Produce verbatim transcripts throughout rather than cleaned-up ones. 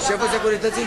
Șeful securității?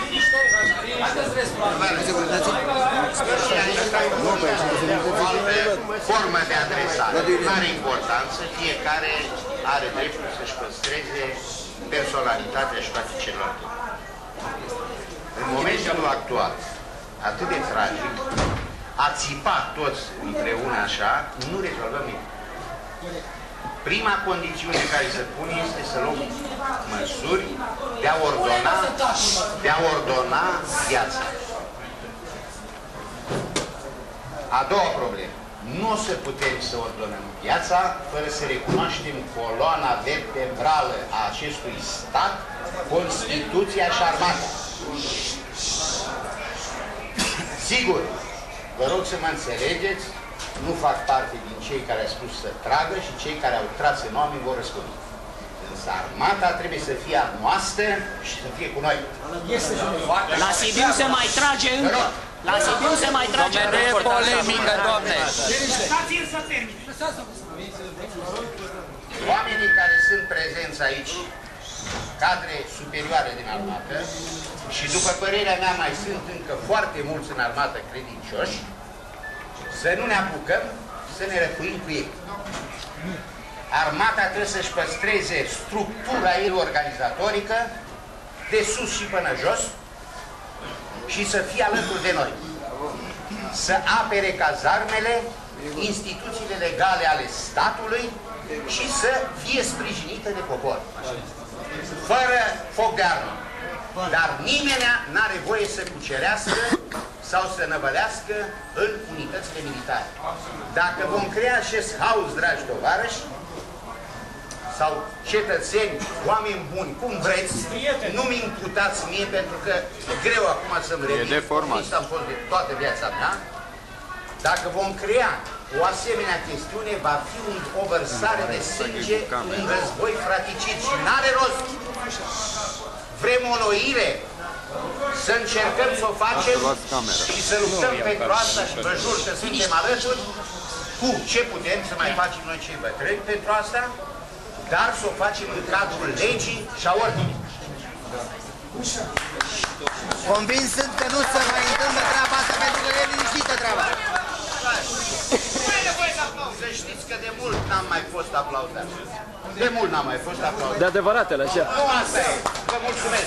Șeful securității? Nu, păi, șeful securității. Formă de adresare. Nu are importanță. Fiecare are dreptul să-și păstreze personalitatea și toate celelalte. În momentul actual, atât de tragic, a țipa toți împreună așa, nu rezolvăm nimic. Prima condiție care se pune este să luăm măsuri de a ordona, de a ordona viața. A doua problemă. Nu o să putem să ordonăm viața fără să recunoaștem coloana vertebrală a acestui stat, Constituția și Armata. Sigur, vă rog să mă înțelegeți, nu fac parte din cei care au spus să tragă și cei care au tras în oameni vor răspunde. Însă armata trebuie să fie a noastră și să fie cu noi. La Sibiu se mai trage încă. La Sibiu se mai trage încă. Nu e polemică, doamne. Lăsați-l să termine. Oamenii care sunt prezenți aici, cadre superioare din armată, și după părerea mea mai sunt încă foarte mulți în armată credincioși, să nu ne apucăm să ne răfuim cu ei. Armata trebuie să-și păstreze structura ei organizatorică de sus și până jos și să fie alături de noi. Să apere cazarmele, instituțiile legale ale statului și să fie sprijinită de popor. Fără foc de armă. Dar nimeni n-are voie să cucerească sau să năvălească în unitățile militare. Dacă vom crea acest haos, dragi tovarăși, sau cetățeni, oameni buni, cum vreți, nu-mi imputați mie, pentru că e greu acum să-mi revin. Asta am fost de toată viața mea. Dacă vom crea o asemenea chestiune, va fi o vărsare de sânge, un război fraticid și n-are rost. Vrem o noire, să încercăm să o facem și să luptăm pentru asta și vă jur că suntem alături cu ce putem să mai facem noi cei bătrâni pentru asta, dar să o facem în cadrul legii și a ordinii. Convins sunt că nu se mai întâmplă treaba asta pentru că e liniștită treaba. Să știți că de mult n-am mai fost aplaudat. De mult n-am mai fost aplaudat. De adevăratele, așa. Nu asta e. Vă mulțumesc.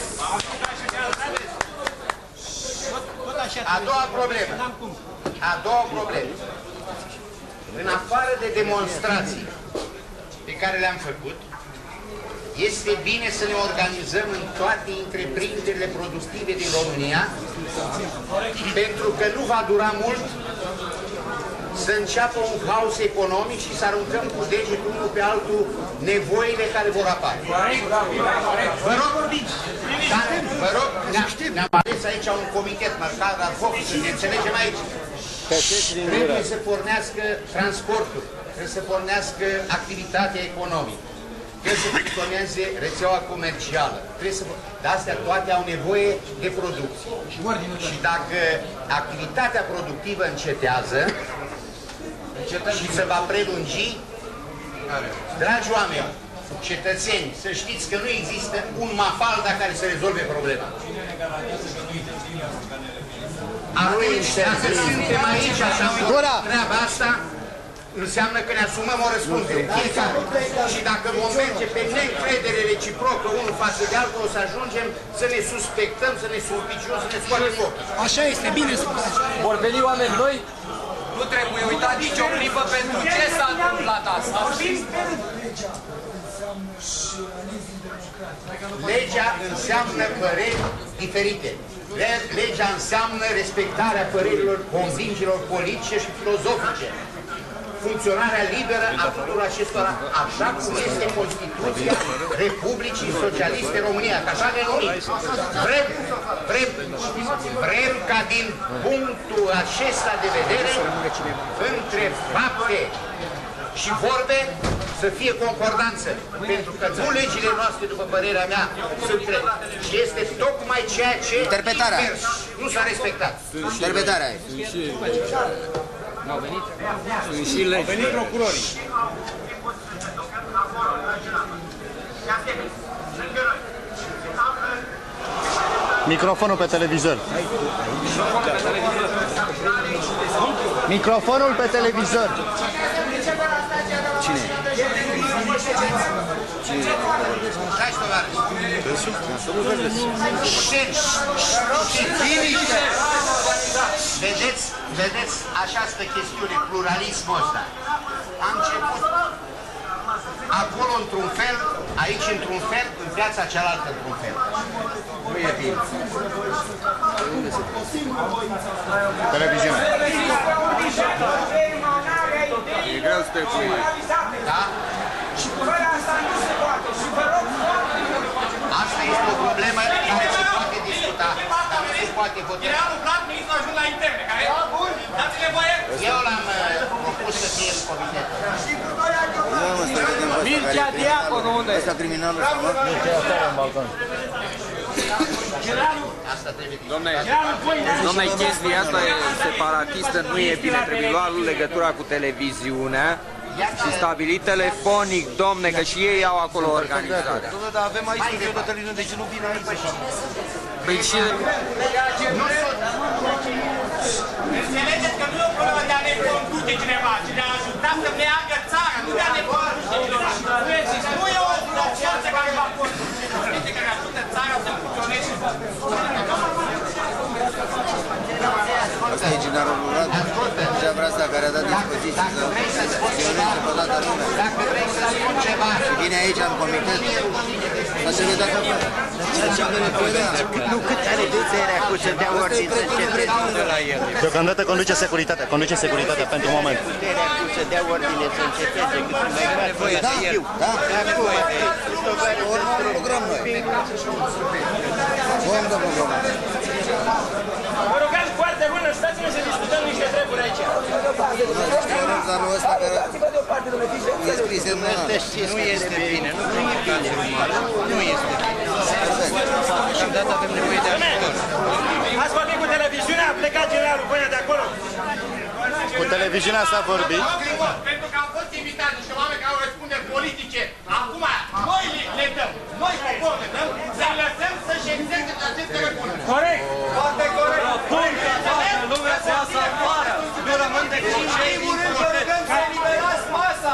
A doua problemă. A doua problemă. În afară de demonstrații pe care le-am făcut, este bine să ne organizăm în toate întreprinderile productive din România, pentru că nu va dura mult să înceapă un haos economic și să aruncăm cu degetul unul pe altul nevoile care vor apare. Vă rog, dar, vă rog, ne-am ales aici un comitet, măcar al focului, să ne înțelegem aici. Trebuie să pornească transportul, trebuie să pornească activitatea economică, trebuie să funcționeze rețeaua comercială, trebuie să... Dar astea toate au nevoie de producție. Și dacă activitatea productivă încetează și se va prelungi, dragi oameni, cetățeni, să știți că nu există un mafalda care să rezolve problema. Atunci, dacă suntem aici și am făcut treaba asta, înseamnă că ne asumăm o răspundere. Fiecare. Și dacă vom merge pe neîncredere reciprocă unul față de altul, o să ajungem să ne suspectăm, să ne suspiciunăm, să ne scoatem ochii. Așa este, bine spus. Vor veni oameni noi? Nu trebuie uitat nicio clipă pentru ce s-a întâmplat asta. Legea înseamnă păreri diferite. Legea înseamnă respectarea părerilor, convingerilor politice și filozofice. Funcționarea liberă a tuturor acestora, așa cum este Constituția Republicii Socialiste România, că așa ne numim. Vrem, vrem, vrem ca din punctul acesta de vedere, între fapte și vorbe, să fie concordanță. Pentru că nu legile noastre, după părerea mea, sunt drepte. Și este tocmai ceea ce interpretarea nu s-a respectat. Interpretarea e. N-au venit? Sunt și legi. Au venit procurorii. Thank you. Microfonul pe televizor. Microfonul pe televizor. Cine? Cine? Stai, tovarăși. Liniște! Vedeți, vedeți această chestiune, pluralismul ăsta. A început acolo într-un fel, aici într-un fel, în viața cealaltă într-un fel. Nu e bine. Televiziune. E greu să te pui. Da? Asta este o problemă care se poate discuta, dar nu se poate vota. Generalul Vlad, ministrul ajuns la interne, care... Dați-le voie! Eu l-am propus să fie în comitet. Mircea Diaconu, unde? Ăsta criminalul ăsta, mă? Asta trebuie discutat. Dom'le, dom'le, chestia asta e separatistă, nu e bine, trebuie luat legătura cu televiziunea și stabilit telefonic, domne, că și ei au acolo organizare. Dom'le, dar avem aici studio de televiziune, de ce nu vine aici? Păi și... Înțelegeți că nu e o problemă de a ne conduce cineva, ci de a ajuta să meargă țara, nu de a ne conduce cineva. Nu există. Nu e o forță care va conduce, este care ajută țara să funcționeze. Asta e generalul Vlad, deja vrea asta care a dat dispoziții să funcționeze pe toată lumea. Dacă vrei să spun ceva, Vine aici în comitet, să se vede acolo. Nu cât are de țărea cu să dea ordine să înceteze la el. Deocamdată conduce securitatea, conduce securitatea pentru moment. Puterea cu să dea ordine să înceteze, cât mai mare voie de el. Da, urmă un program noi. Vom de program. Vă rugăm foarte bună, stați-ne să discutăm niște treburi aici. Anul ăsta care e scris în mână. Nu este bine, nu e bine. Nu este bine. Și data avem nevoie de ajutor. Ați vorbit cu televiziunea, a plecat generalul până de acolo. Cu televiziunea s-a vorbit. Pentru că au fost invitați niște oameni care au răspunderi politice. Acum, noi le dăm, noi poporul le dăm, să lăsăm să-și exercite aceste răspunderi. Corect! Foarte corect! Toată lumea se iasă afară! Nu rămân decât cei importante! Să eliberați masa!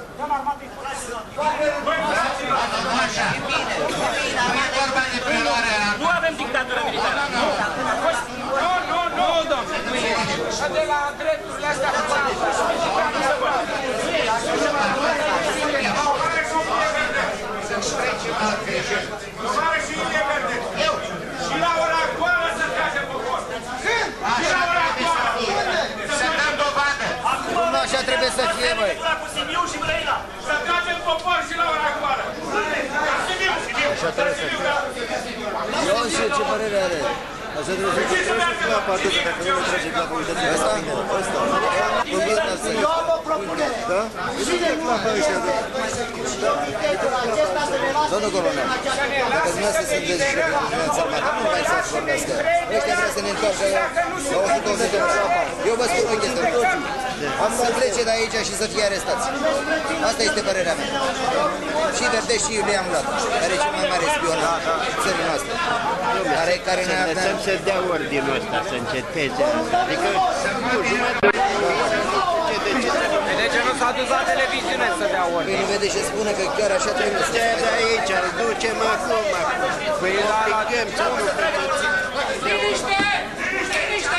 Nu avem dictatură militară. Nu, nu, nu, domnule. Nu e. De la drepturile astea cu și la ora actuală să trage popor. Și la ora actuală. să dăm dovadă. Nu așa trebuie să fie, băi. Cu Sibiu și Brăila. Să tragem popor și la ora actuală. Sibiu, Sibiu. Așa trebuie să fie. Eu și ce părere are? Așa trebuie să fie. Clapa atâta, dacă nu ne trage clapa, uitați-vă. Asta? Asta. Eu am o propunere. Da? Cine e clapa ăștia? Domnul colonel, dacă dumneavoastră sunteți finanța armată, nu mai să-ți vorbească. Ăștia vrea să ne întoarcă la o sută optzeci de clapa. Eu vă spun o chestie. Am să plece de aici și să fie arestați. Asta este părerea mea. Și Verdeș și le-am luat, care e cel mai mare spion al țării noastre. Care, care Să lăsăm să dea ordinul ăsta, să înceteze. Adică, nu, jumătate. De ce nu s-a dus la televiziune să dea Păi ordine? nu vede și spune că chiar așa trebuie să Ce de aici, îl ducem acum. Păi îl aplicăm să nu prețuțim. Liniște! Liniște! Liniște!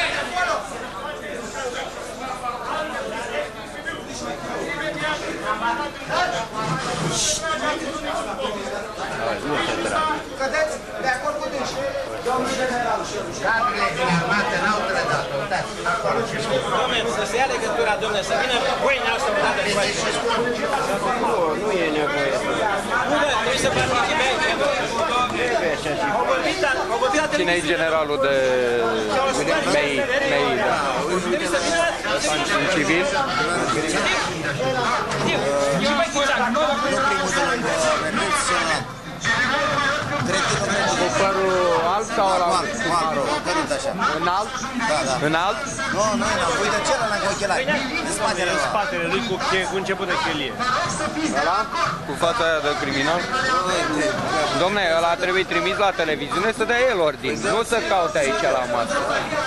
Cădeți de acord cu dânsi. Domnul general. Cadrele din armată n-au trădat. Uitați, acolo ce spun. Dom'le, să se ia legătura, dom'le, să vină pâinea asta o dată cu aici. Nu, nu e nevoie. Nu, bă, trebuie să participe aici. Au vorbit, dar au vorbit la Cine e televiziune. generalul de Mei, Mei, da? Trebuie să vină la În civil? și mai Chițac. Nu primul de lângă, nu celălalt. Cred că nu merge. Cu părul alb? sau ăla? Maro, cărunt așa. Înalt? Da, da. Înalt? Nu, nu e înalt. Uite celălalt cu ochelari. În spatele ăla. Spatele lui cu, che- cu început de chelie. Ăla? Cu fața aia de criminal? Dom'le, ăla trebuie trimis la televiziune să dea el ordin, nu să caute aici la masă.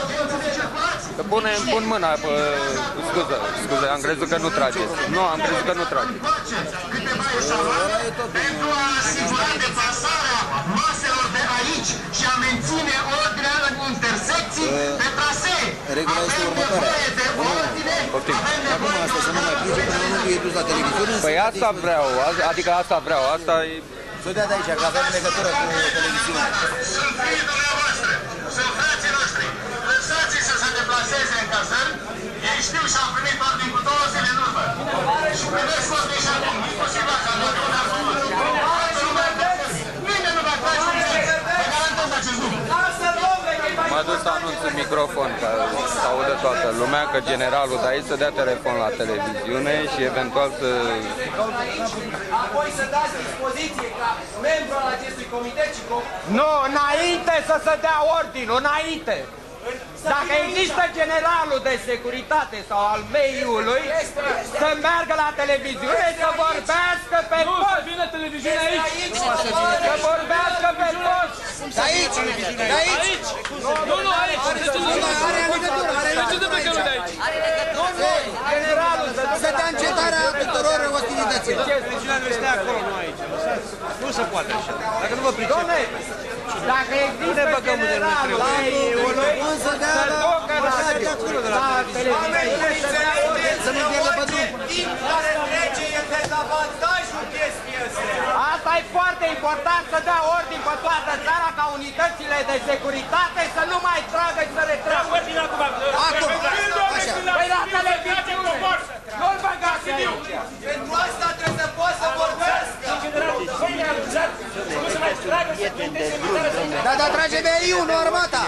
Că pune, pun mâna pe... Scuză, scuză, am crezut că nu trageți. Nu, am crezut că nu trageți. Ăla e tot. Pentru a asigura deplasarea maselor de aici și a menține ordinea în intersecții pe trasee. Regula este următoarea. Acum asta să nu mai plece până nu e dus la televiziune. Păi asta vreau, adică asta vreau, asta e... Să dea de aici, că avem legătură cu televiziunea. Sunt fiii dumneavoastră, sunt frații noștri. Lăsați-i să se deplaseze în cazări. Ei știu și au primit ordin cu două zile în urmă. Și primesc ordin și acum. Nu posibil așa, nu nu ne-a făcut. Nimeni nu va face un zi. Vă garantez acest lucru. M-a dus să anunț în microfon, ca să audă toată lumea, că generalul de aici să dea telefon la televiziune și eventual să... Apoi să dați dispoziție ca membru al acestui comitet și... Nu, înainte să se dea ordinul, înainte! Dacă există generalul de securitate sau al meiului, să meargă la televiziune, să vorbească pe post! Nu, să vină televiziunea aici! Să vorbească pe post! De aici! De aici! Nu, nu, aici! Are legătură, are legătură aici! Generalul să dea încetarea tuturor ostilităților. Televiziunea nu este acolo, nu aici. Nu se poate așa. Dacă nu vă pricepeți. Dacă există generalul meiului, să ducă la televiziune, să nu pierdă pe drum. Timp care trece e dezavantajul chestia asta. Asta e foarte important, să dea ordin pe toată țara ca unitățile de securitate să nu mai tragă și să retragă. Acum, așa. Păi la televiziune, nu-l băgați aici. Pentru asta trebuie să poată să vorbească. Da, dar trage B I U, nu armata.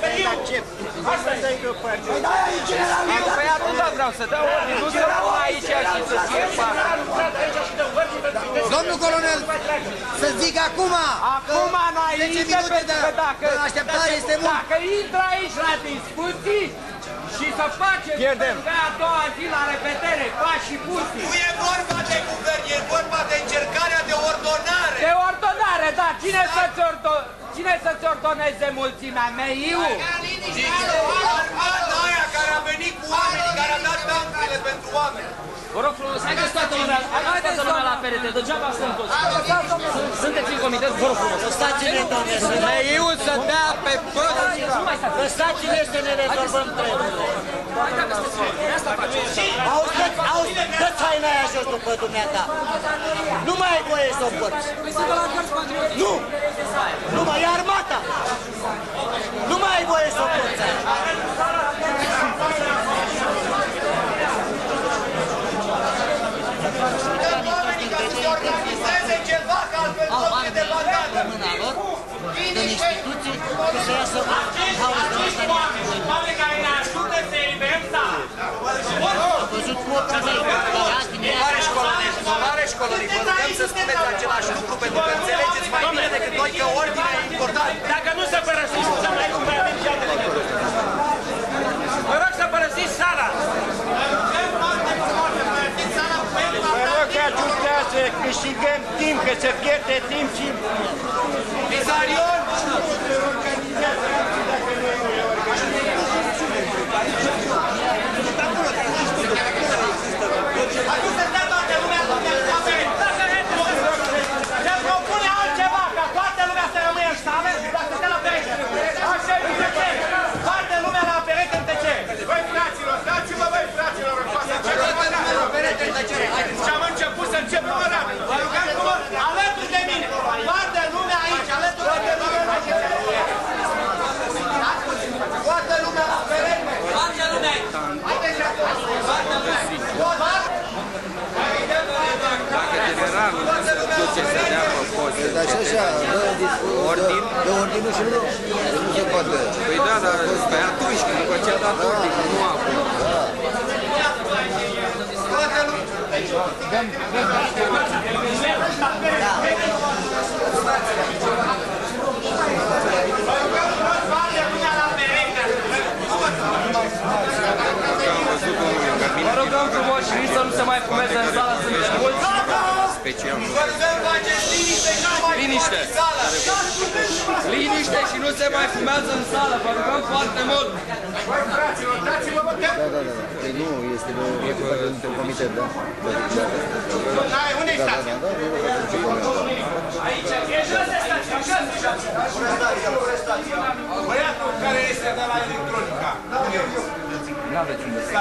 Păi atunci vreau să dau ordin, nu să rău aici și să fie pară. Domnul colonel, să zic acum. Acum înainte, pentru că dacă, așteptare este mult. dacă intră aici la discuții și să facem pe a doua zi la repetere, pași și puții. Nu e vorba de guvern, e vorba de încercarea de ordonare. De ordonare, da. Cine să-ți ordo... Cine să-ți ordoneze mulțimea? Meiu? Armata aia care a venit cu oameni, care a dat tancurile pentru oameni. Vă rog frumos, haideți toată lumea, haideți toată lumea la perete, degeaba stăm toți. Sunteți în comitet, vă rog frumos. Lăsați-ne, doamne, să ne... Meiu să dea pe post. Lăsați-ne să ne rezolvăm treburile. Auzi, auzi, dă-ți haina aia jos după dumneata. Nu mai ai voie să o porți. Nu! Nu mai, e armata! Nu mai ai voie să o porți. Oamenii ca să se organizeze ceva, că altfel tot e de bagată. În instituții, că să iasă Acești oameni, oameni care ne ajută să eliberăm țara. Am văzut cu ochii mei, dar azi dimineața... Tovarăși coloniști, tovarăși coloniști, vă rugăm să spuneți același lucru, pentru că înțelegeți mai bine decât noi că ordinea e importantă. Dacă nu se părăsiți, să mai cum mai avem și alte legături. Vă rog să părăsiți sala. Vă rog să ajutați să câștigăm timp, că se pierde timp și... Bizarion! Atunci să dea toată lumea la se propune altceva, ca toată lumea să rămâie în sală, dar să stea la perete. Așa e, ce? Toată lumea la perete în tăcere. Băi, fraților, dați-vă, băi, fraților, în fața ce am început să încep numai rap. Vă rugăm frumos, alături de mine. Toată lumea aici, alături de mine. Toată lumea la perete. Toată lumea aici. Haideți acolo. Toată lumea aici. Dacă generalul se duce să dea pe post, Dar și așa, ordin? dă ordinul și nu, nu se poate. Păi da, dar pe atunci, după ce a dat ordinul, nu acum. Da. special. Liniște! Liniște și nu se mai fumează în sală, vă rugăm foarte mult! Da, da, da, da. Păi nu, este un comitet, da? Unde e stația? Aici, băiatul care este de la electronica. Nu aveți unde să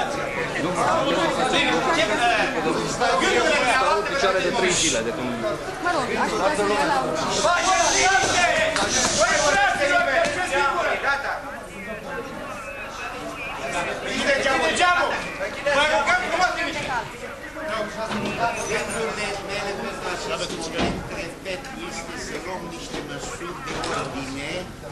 Stau picioare de trei zile de când... Mă rog, așteptați să la urmă. Faceți liniște! Băi, fraților, mergeți din gură! Gata! Închide geamul! Vă rugăm frumos liniște! Gândurile mele pentru acest moment, repet, este să luăm niște măsuri de ordine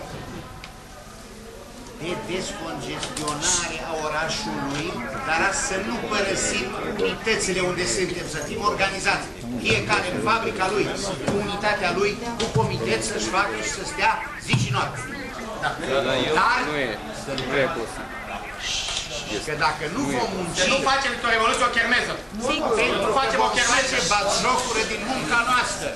de descongestionare a orașului, dar să nu părăsim unitățile unde suntem, să fim organizați. Fiecare în fabrica lui, cu unitatea lui, cu comitet, să-și facă și să stea zi și noapte. Da, dar eu Dar, nu e să lucrez cu asta. că dacă nu vom munci, să nu facem o revoluție, o chermeză. pentru facem o chermeză. batjocură din munca noastră.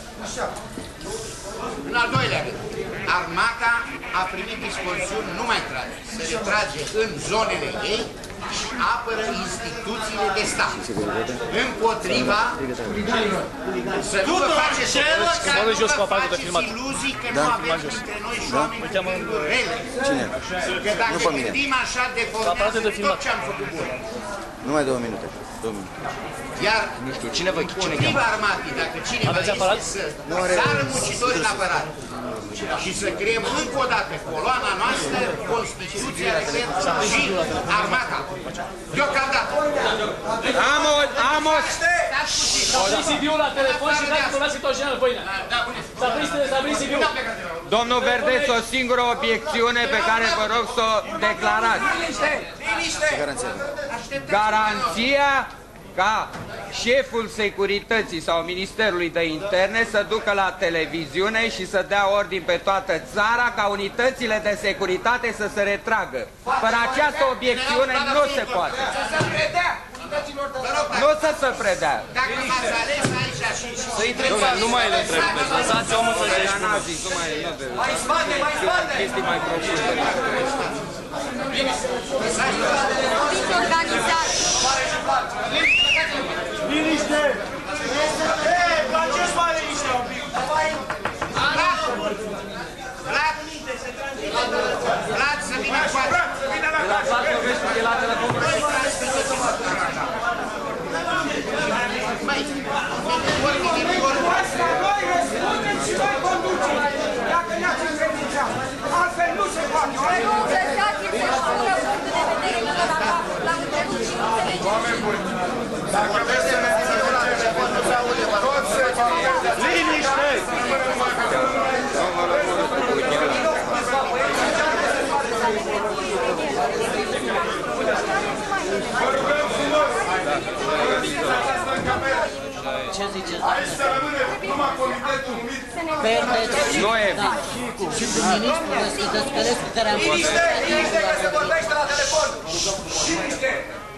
În al doilea rând, armata a primit dispozițiuni, nu mai trage, se retrage în zonele ei și apără instituțiile de stat. Împotriva să nu vă faceți celor care nu vă faceți iluzii că nu aveți dintre noi și oameni cu gânduri rele. Că dacă gândim așa, deformează tot ce am făcut bun. Numai două minute. Două minute. Iar Nu știu, cine vă cine împotriva armatei, dacă cineva este să sară muncitorii la apărat și să creăm încă o dată coloana noastră, Constituția, repet, și armata. Deocamdată. Amos, Amos! S-a prins C V-ul la telefon și dați să tot general pâine. S-a prins C V-ul. Domnul Verdeț, o singură obiecțiune pe care vă rog să o declarați. Garanția ca șeful securității sau Ministerului de Interne să ducă la televiziune și să dea ordin pe toată țara ca unitățile de securitate să se retragă. Fără această obiecțiune nu se poate. Nu să se predea. Dacă m-ați ales aici și... Să intre în nu mai le trebuie, lăsați omul să-și Nu mai Mai spate, mai spate! chestii mai profunde. Fiți organizați! Liniște! Hei, faceți mai liniște un pic! Vlad! Vlad, să vină în față! Vlad, să vină la La față vorbești de la telefon. Mai, ori din ori... Noi răspundeți și noi conducem! Dacă ne-ați încredințat, altfel nu se poate! Vă rog, lăsați-mi să-și spună punctul de vedere că l-am întrebat și nu înțelegeți. Dacă vreți să ne ținem la telefon, nu se aude, tot se va aude! Liniște! Vă rugăm frumos! Ce ziceți? Aici să rămâne numai comitetul numit. Verdeț Nu e da. Și cu ministrul Descălescu care am fost... Liniște! Liniște că se vorbește la telefon! Liniște!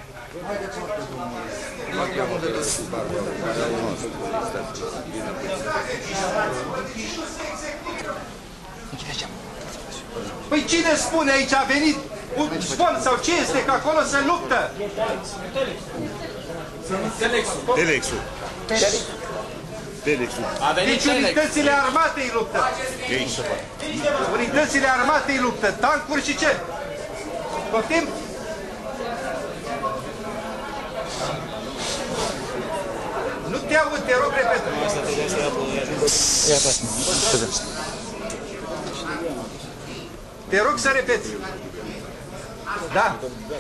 Păi cine spune aici a venit un spon sau ce este că acolo se luptă? Telexul. Telexul. Deci unitățile armatei luptă. Unitățile armatei luptă. Tancuri și ce? Poftim? Nu te aud, te rog, repet. Te rog să repeți. Da.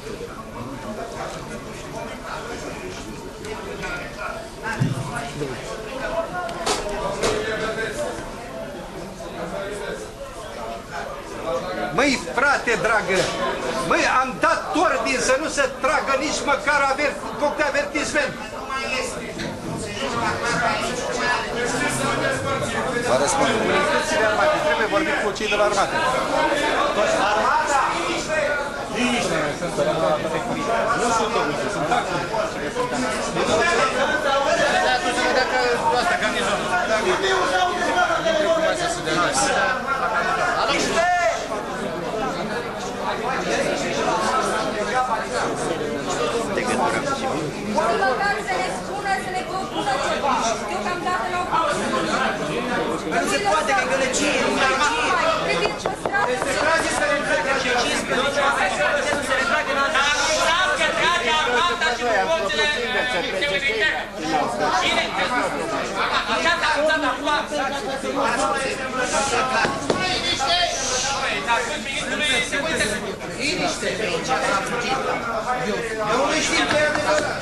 Măi, frate dragă, măi, am dat ordin să nu se tragă nici măcar aver, foc de avertisment. Vă răspund. Unitățile armate, trebuie vorbit cu cei de la armată. Armata! Nu sunt obișnuit, sunt taxuri. dacă asta, garnizonul. Intră cu masa să dea la Niște! Ori măcar să ne spună, să ne propună ceva. Deocamdată n-au făcut. Nu se poate, că e gălăgie, e gălăgie. Trebuie păstrată. Se trage să ne trage cincisprezece oameni, nu se retrage în altă. Dar anunțați că trage armata și cu forțele Ministerului de Interne. Cine? Așa s-a anunțat acum. Liniște! Dar sunt ministrului Securității. Liniște! Eu nu știu că e adevărat.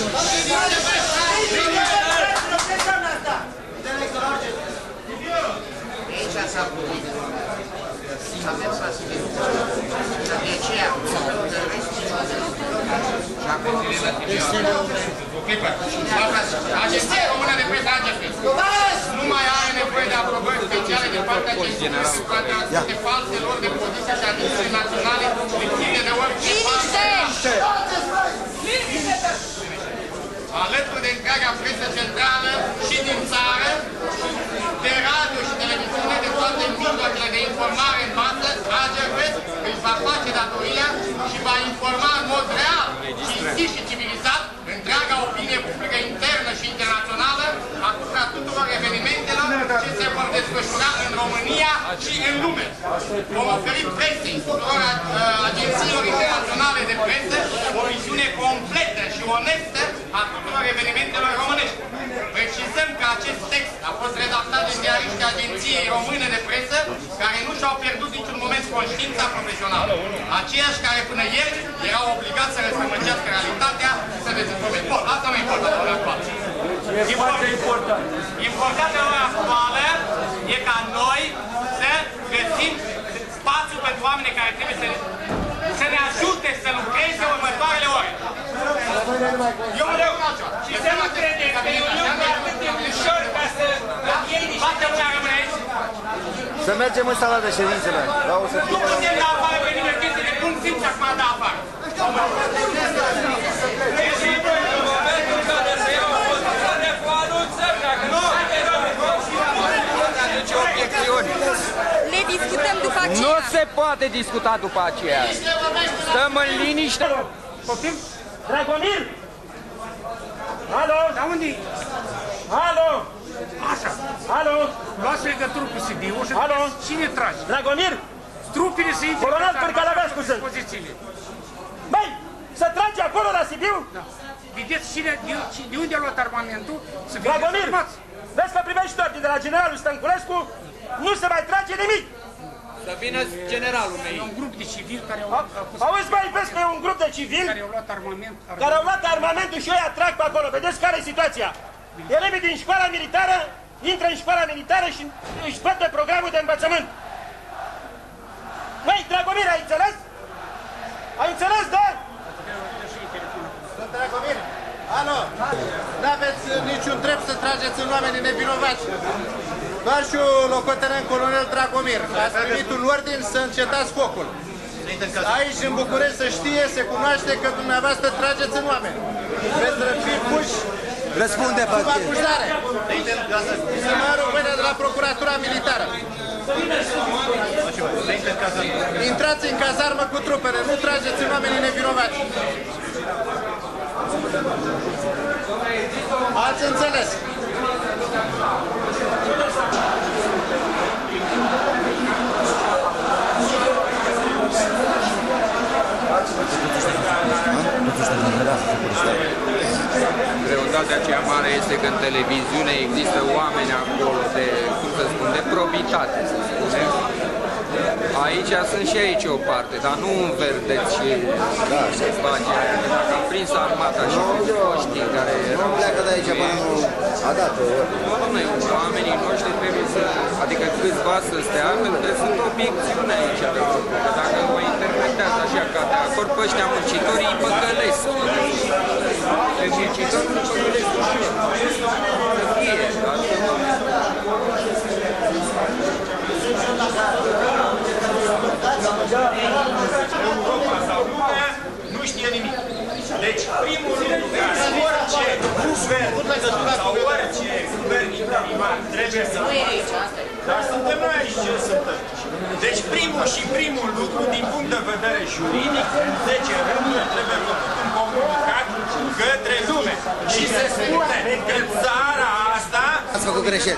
Aici s-a putut. S-a mers la Sibiu. Dar de aceea, și acum Agenția Română de Presă, A G P, nu mai are nevoie de aprobări speciale de partea agenției pentru atracțiune false lor de poziții și agenții naționale lipsite de orice parte. Alături de întreaga presă centrală și din țară, de radio și televiziune, de toate mijloacele de informare în masă, A G P își va face datoria și va informa în mod real, cinstit și civilizat întreaga opinie publică internă și internațională asupra tuturor evenimentelor ce se vor desfășura în România și în lume. Vom oferi presei tuturor agențiilor internaționale de presă o viziune completă și onestă a tuturor evenimentelor românești. Precizăm că acest text a fost redactat de ziariștii Agenției Române de Presă, care nu și-au pierdut niciun moment conștiința profesională. Aceiași care până ieri erau obligați să răstămâncească realitatea și să dezinformeze. Bun, asta nu e important la ora actuală. E foarte important. Important la ora actuală e ca noi să găsim spațiu pentru oamenii care trebuie să ne, să ne ajute să lucreze următoarele ore. Eu vreau și să nu credeți că e un lucru atât de ușor ca să facem ce rămâne aici. Să mergem în sala de ședințele. Nu putem da afară pe nimeni chestii de bun simț și acum da afară. Deci e în momentul în care se iau o poziție de anunțări, dacă nu aduce obiecțiuni. Le discutăm după aceea. Nu se poate discuta după aceea. Stăm în liniște. Poftim? Dragomir? Alo? Da unde -i? Alo? Așa. Alo? Luați legături cu Sibiu și cine trage? Dragomir? Trupile să intre Colonel Părcalaveascu sunt. pozițiile. Băi, să trage acolo la Sibiu? Da. Vedeți cine, de, de unde a luat armamentul? Să fie Dragomir, desarmați. vezi că primești ordine de la generalul Stănculescu, nu se mai trage nimic. Să vină generalul meu. E un grup de civili care au, au fost... Auzi, mai vezi că e un grup de civili care au luat armament, armament. care au luat armamentul și ei atrag pe acolo. Vedeți care e situația? Elevii din școala militară intră în școala militară și își văd pe programul de învățământ. Măi, Dragomir, ai înțeles? Ai înțeles, da? Dragomir, alo, n-aveți niciun drept să trageți în oamenii nevinovați. Doar și locotenent colonel Dragomir, ați primit un ordin să încetați focul. Aici, în București, se știe, se cunoaște că dumneavoastră trageți în oameni. Veți fi puși Răspunde, sub Patrick. acuzare. Primarul până de la Procuratura Militară. Intrați în cazarmă cu trupele, nu trageți în oamenii nevinovați. Ați înțeles? Greutatea cea mare este că în televiziune există oameni acolo de, cum să spun, de probitate, să spunem. Aici sunt și aici o parte, dar nu înverdeți și se face. Dacă am prins armata și foștii care erau... Nu pleacă de aici până nu a dat o Nu, domnule, oamenii noștri trebuie să... Adică câțiva să stea, pentru că sunt obiecțiuni aici de făcut. Că dacă mă interpretează așa ca de acord, pe ăștia muncitorii îi păcălesc. Pe muncitori nu păcălesc ușor. Să fie, dar... Europa sau lumea nu știe nimic. Deci, primul lucru, orice guvern sau orice interimar trebuie să facă. Dar suntem noi aici, ce suntem? Deci primul și primul lucru, din punct de vedere juridic, în zece rânduri trebuie făcut un comunicat către lume. Și se spune că țara asta... Ați făcut greșeli.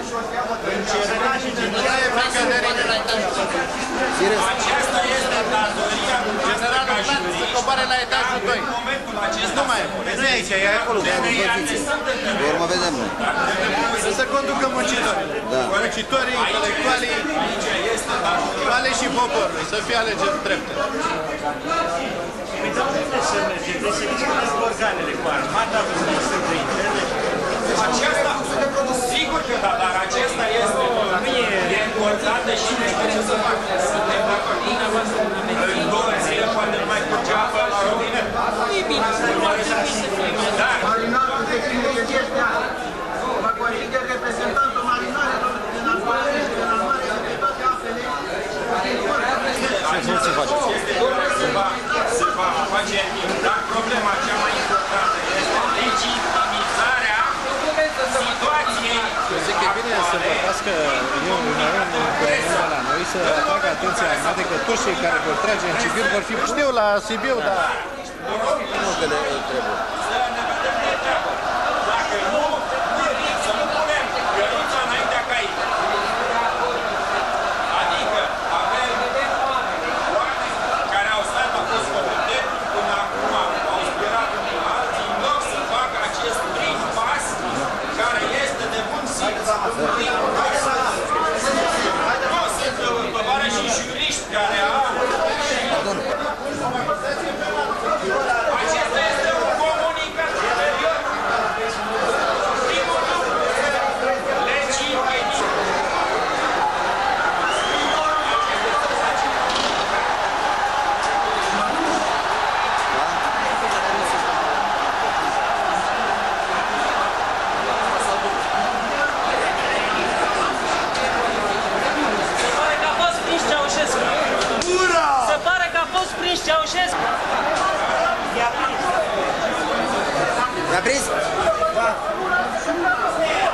Aceasta este datoria generalului juridic. Să coboare la etajul doi. În momentul acesta... Nu mai e. Nu e aici, e acolo. De urmă vedem noi. Să se conducă muncitorii. Muncitorii, intelectualii, ale și poporului. Să fie alegeri drepte. Păi dar unde să mergem? Trebuie să discutăm organele cu armata, cu ministrul de interne. Aceasta, sigur că da, dar acesta este, nu e încorțată și nu știu ce să facă. Suntem în două zile, poate nu mai curge apă la robinet. E bine, nu ar trebui să fie. Dar, Marinarul de cine este mă consider reprezentantul marinarelor din Almare și din Almare și de toate apele. Ce se face? Se va, se va face, dar problema cea mai importantă este legitimizarea situației. Eu zic că e bine să vorbească eu, un guvernul la noi, să atragă atenția armatei că toți cei care vor trage în civil vor fi... Știu, la Sibiu, dar... Nu că le trebuie. Să ne vedem de treabă. Dacă nu, nu e bine să nu punem găruța înaintea caii. Adică avem oameni care au stat, au fost competenți, până acum au spirat unii alții, în loc să facă acest prim pas care este de bun simț. Prim pas. Nu sunt băbare și juriști care au... Acesta este un comunicat superior. Primul lucru, legii medii. Se pare că a fost prins Ceaușescu. Se pare că a fost prins Ceaușescu. I-a prins? Da.